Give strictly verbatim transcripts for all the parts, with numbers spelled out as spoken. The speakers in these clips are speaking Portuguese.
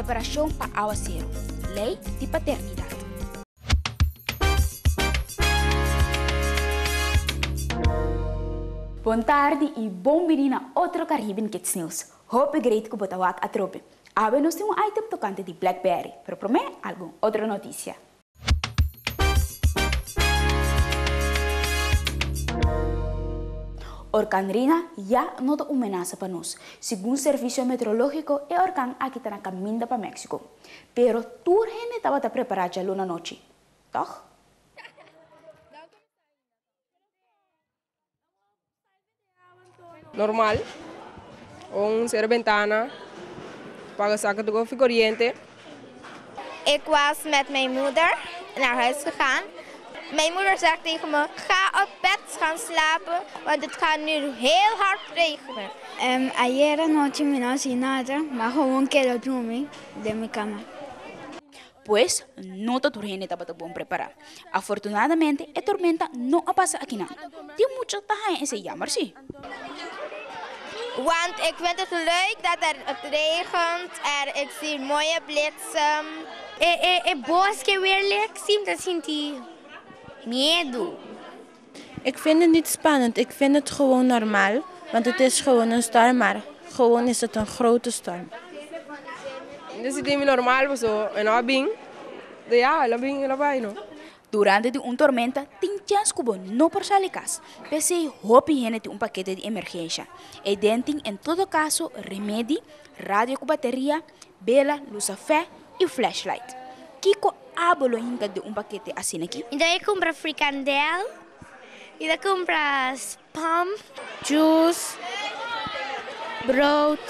preparação para a Cero, Lei de Paternidade. Boa tarde e bom-vindo a outro Caribbean Kids News. Hope great que você está a trope. Agora nós temos um item tocante de BlackBerry, pero primeiro, alguma outra notícia. Orkan Rina já nota uma ameaça para nós. Segundo o Serviço Meteorológico, o orkan aqui está na caminho para México. Pero toda a gente estava preparada já na noite. Toch? Normal, om zero ventana, para zaken te koffie corriente. Ik was met mijn moeder naar huis gegaan. Mijn moeder zegt tegen me, ga op bed gaan slapen, want het gaat nu heel hard regenen. Um, ayer noche me no hacía nada, bajo un quiero dormir de mi cama. Pues no toda gente estaba bom preparada. Afortunadamente, a tormenta no pasa aqui não. Tem muita taja em se jammer, sim. Want ik vind het leuk dat er het regent, er, ik zie mooie bliksem. É, é, é bosque weer lekker zien, dat sinto medo. Ik vind het niet spannend, ik vind het gewoon normaal, want het is gewoon een storm, maar gewoon is het een grote storm. Dit is niet normaal, zo en abing, ja, abing en abing, no. Durante de uma tormenta, tem chance que não por sair casa. Pensei, hope gente tem um paquete de emergência. E dentro, em todo caso, remédio, rádio com bateria, vela, luz a fé e flashlight. Kiko abolo hinga de um paquete assim aqui. Então eu compro fricandel, e daí compro spam, Juice, brood,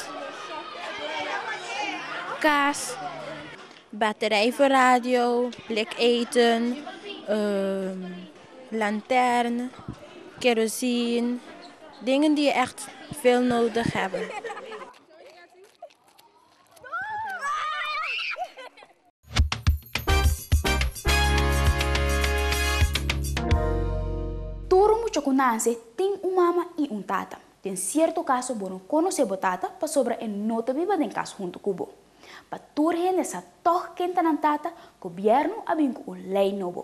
kaas, batterij voor radio, blik eten, uh, lantern, kerosine, dingen die je echt veel nodig hebben. Todo mucho que nace tem uma mama e um tata. Tem certo caso, bueno, conhecer o tata para sobre e não te viva em casa junto com o para toda gente essa toch quenta na tata, o governo abriu uma lei nova.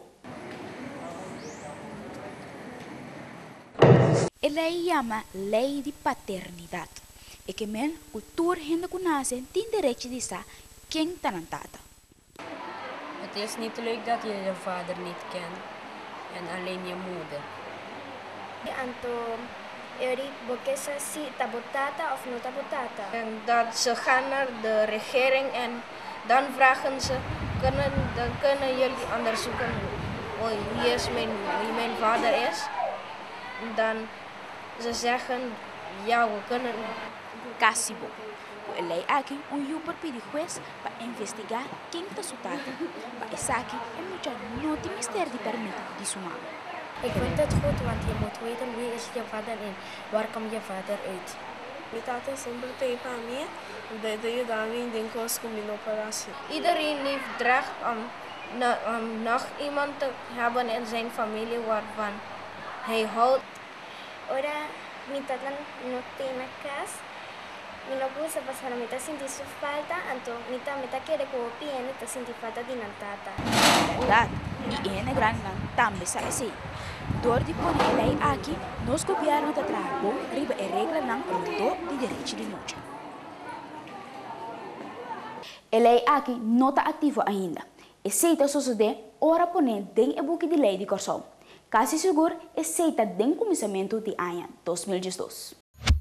A lei chama Lei de Paternidade. É que men, o toda gente que nasce tem direito de saber quem está na tata. Het is niet leuk dat je je vader niet kent en alleen je moeder. Anto, Eri, porque ze si tabotata of no tabotata. En dat ze gaan naar de regering en dan vragen ze, kunnen, dan kunnen jullie onderzoeken oh, wie, is mijn, wie mijn vader is. Dan ze zeggen, ja, we kunnen. Casibo. A lei aqui um yuper pedi juez para investigar quem está sua tata. Para isso aqui é muito não tem mistério de permite de sua mãe. Ik vind het goed, want je moet weten wie is je vader en waar komt je vader uit. Mi tata sempre tem para mim, dat je daarin denkt als kom in operatie. Iedereen heeft recht om, om nog iemand te hebben in zijn familie waarvan hij houdt. Ora, mi tata no tiene casa. Mi no puede pasar a mitad sentir su falta, anto mitad mitad quiere que opine, te sentir falta de na tata. Verdade. E é grande também sabe assim. Door de pôr a lei aqui, nós governo está trabalhando riba a regra não rodou de direito de noite. A lei aqui não está ativa ainda. E se está suceder, ora poner den e book de lei de corção. Quase seguro, e se está den começamento de ano dois mil e dois.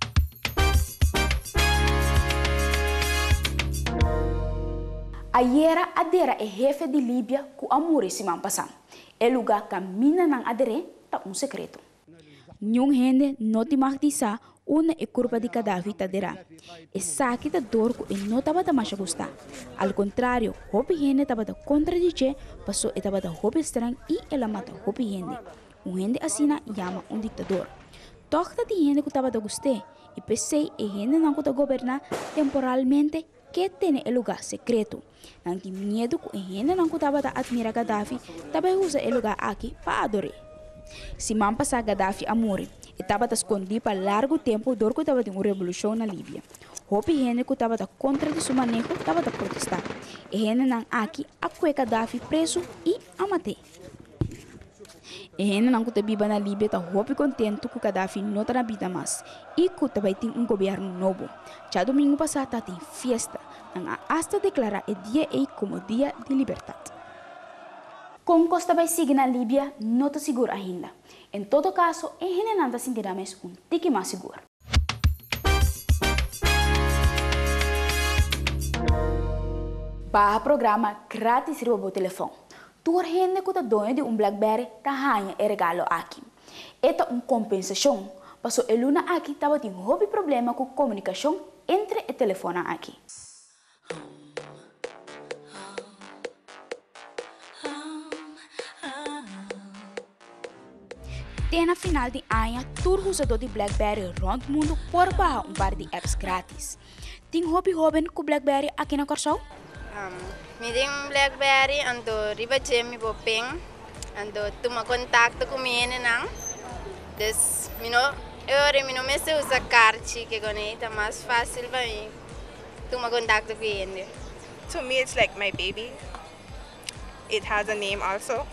Ayer adera é jefe de Líbia com amor semana passada. O lugar caminha não adere tá um segredo. Nenhum gente não te martiza uma é curva de Gaddafi tadera. E saque da dor que não estava mais a gostar. Ao contrário, hobby gente estava a contradizer, passou e estava a hobby estranho e ela mata hobby gente. Um gente assim chama um ditador. Toca de gente que estava a gostar e pensei e gente não que governar temporalmente que tem o lugar secreto. Não tem medo que a gente não estava a admirar Gaddafi, também usa o lugar aqui para adorar. Se man passar Gaddafi a morrer, estava a esconder para largo tempo dor que estava de uma revolução na Líbia. Hopi gente que estava contra de seu manejo estava a protestar. E gente não aqui a cueca Gaddafi preso e a matar. E gente não que vive na Líbia está hopi contente que Gaddafi não está na vida mais e que também tem um governo novo. Já domingo passado tem festa, não hasta declarar o dia aí como dia de liberdade. Com Costa vai seguir na Líbia, não está seguro ainda. Em todo caso, a gente não está sentindo mais um tique mais seguro. Barra programa grátis riba o telefone. Toda gente que está dono de um BlackBerry está ganhando e regalo aqui. Esta é uma compensação, mas o Luna aqui estava tendo um hobby problema com a comunicação entre o telefone aqui. Tem na final de ano, todo usador de BlackBerry rond o mundo por barra um par de apps grátis. Tem hobby hobby com BlackBerry aqui na Corsol? Um, me tem um BlackBerry, ando riba jemi bopeng, ando tuma contato com mine nang. Des mino eu mino me se usa carte que gone tá mais fácil para mim. Tuma contato com ele. To me it's like my baby. It has a name also.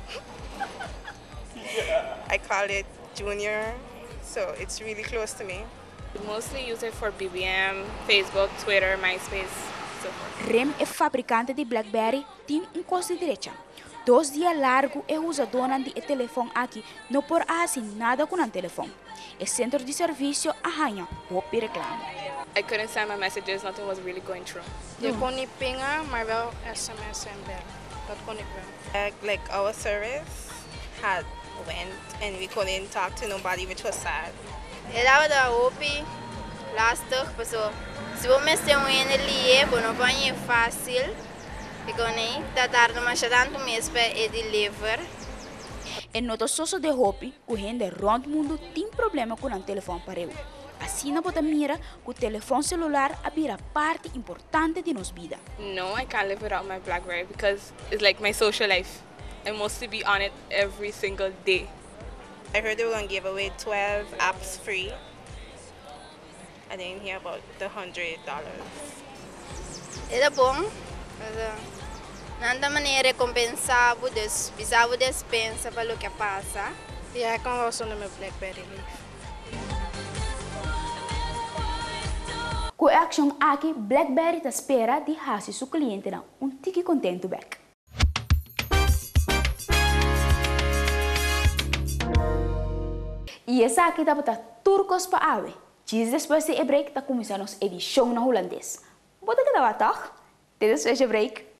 I call it Junior, so it's really close to me. Mostly use it for B B M, Facebook, Twitter, MySpace. REM é fabricante de BlackBerry, tem um custo direito. Dois dias largo é usador de telefone aqui, não por assim nada com o telefone. O centro de serviço arranha ou reclama. I couldn't send my messages, nothing was really going through. Eu conheço pinga, mas eu S M S em bel. Dat kon ik wel. Like our service had went and we couldn't talk to nobody, which was sad. Era da hopi, lastig, pessoal. Se você tem um energia, não vai é fácil. Porque nem tá tarde, mas já tanto mês para deliver. E nota só de hopi, que gente rond o mundo tem problema com o telefone para ele. Assim não pode mirar que o telefone celular abrirá parte importante de nossa vida. No, I can't live without my BlackBerry because it's like my social life. I mostly be on it every single day. I heard they were going to give away twelve apps free. I didn't hear about the one hundred dollars. Era bom. Nada maneira recompensava, bisava despensa para o que passa. E aí, como eu sou no meu BlackBerry Leaf. Com a ação aqui, BlackBerry está espera de fazer seu cliente um tique contento back. E essa aqui está para turcos para ave. Dias depois de break, está começando a edição na holandês. Bota que dá toch? Dit is break.